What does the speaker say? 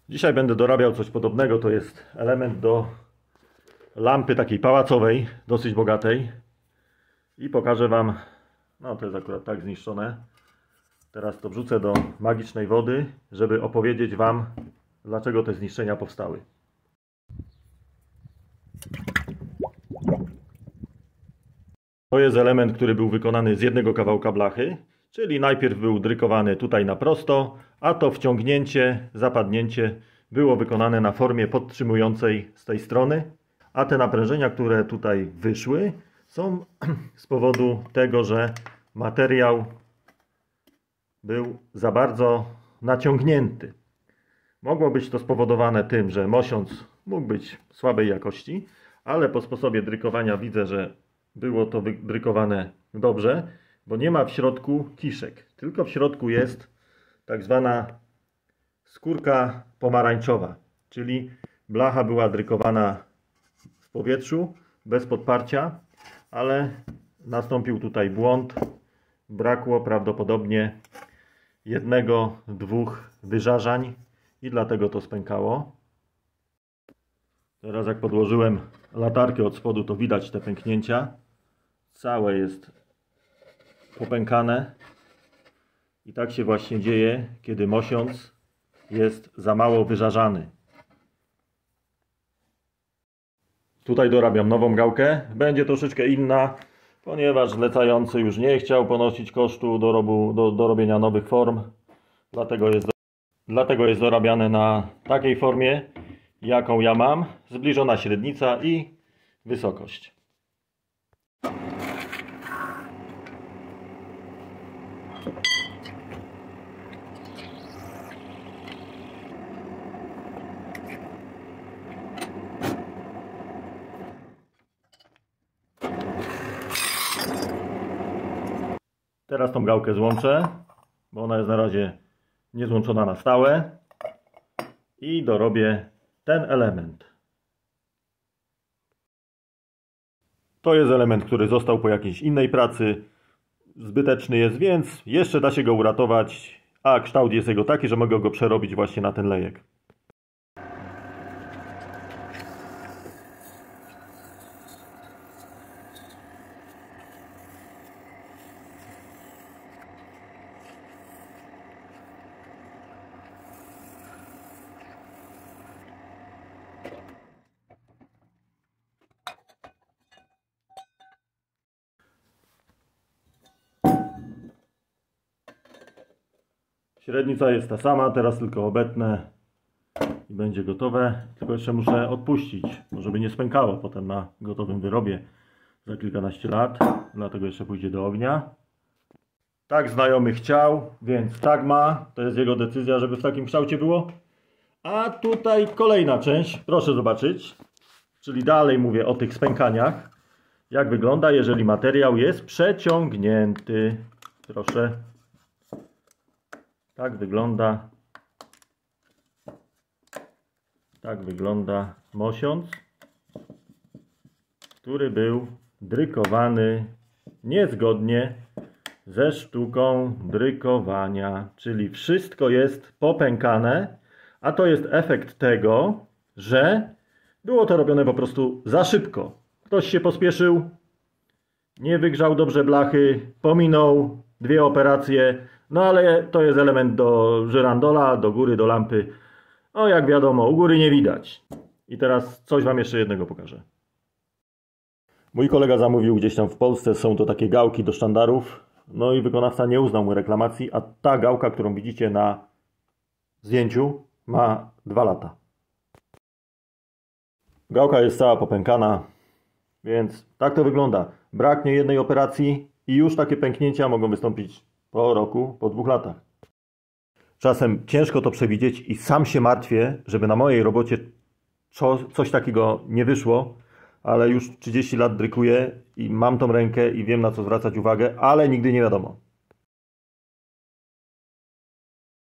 Dzisiaj będę dorabiał coś podobnego. To jest element do lampy takiej pałacowej, dosyć bogatej. I pokażę Wam, no to jest akurat tak zniszczone. Teraz to wrzucę do magicznej wody, żeby opowiedzieć Wam, dlaczego te zniszczenia powstały. To jest element, który był wykonany z jednego kawałka blachy, czyli najpierw był drykowany tutaj na prosto, a to wciągnięcie, zapadnięcie było wykonane na formie podtrzymującej z tej strony, a te naprężenia, które tutaj wyszły, są z powodu tego, że materiał był za bardzo naciągnięty. Mogło być to spowodowane tym, że mosiąc mógł być słabej jakości, ale po sposobie drykowania widzę, że było to wydrykowane dobrze, bo nie ma w środku kiszek, tylko w środku jest tak zwana skórka pomarańczowa, czyli blacha była drykowana w powietrzu, bez podparcia, ale nastąpił tutaj błąd, brakło prawdopodobnie jednego, dwóch wyżarzań i dlatego to spękało. Teraz jak podłożyłem latarkę od spodu, to widać te pęknięcia. Całe jest popękane i tak się właśnie dzieje, kiedy mosiąc jest za mało wyżarzany. Tutaj dorabiam nową gałkę. Będzie troszeczkę inna, ponieważ zlecający już nie chciał ponosić kosztu do robienia nowych form. Dlatego jest dorabiane na takiej formie, jaką ja mam. Zbliżona średnica i wysokość. Teraz tą gałkę złączę, bo ona jest na razie niezłączona na stałe i dorobię ten element. To jest element, który został po jakiejś innej pracy. Zbyteczny jest, więc jeszcze da się go uratować, a kształt jest jego taki, że mogę go przerobić właśnie na ten lejek. Średnica jest ta sama, teraz tylko obetnę i będzie gotowe. Tylko jeszcze muszę odpuścić, żeby nie spękało potem na gotowym wyrobie za kilkanaście lat. Dlatego jeszcze pójdzie do ognia. Tak znajomy chciał, więc tak ma. To jest jego decyzja, żeby w takim kształcie było. A tutaj kolejna część, proszę zobaczyć. Czyli dalej mówię o tych spękaniach. Jak wygląda, jeżeli materiał jest przeciągnięty. Proszę. Tak wygląda mosiąc, który był drykowany niezgodnie ze sztuką drykowania. Czyli wszystko jest popękane, a to jest efekt tego, że było to robione po prostu za szybko. Ktoś się pospieszył, nie wygrzał dobrze blachy, pominął dwie operacje. No ale to jest element do żyrandola, do góry, do lampy. No jak wiadomo, u góry nie widać. I teraz coś Wam jeszcze jednego pokażę. Mój kolega zamówił gdzieś tam w Polsce, są to takie gałki do sztandarów. No i wykonawca nie uznał mu reklamacji, a ta gałka, którą widzicie na zdjęciu, ma 2 lata. Gałka jest cała popękana, więc tak to wygląda. Braknie jednej operacji i już takie pęknięcia mogą wystąpić po roku, po 2 latach. Czasem ciężko to przewidzieć i sam się martwię, żeby na mojej robocie coś takiego nie wyszło, ale już 30 lat drykuję i mam tą rękę i wiem, na co zwracać uwagę, ale nigdy nie wiadomo.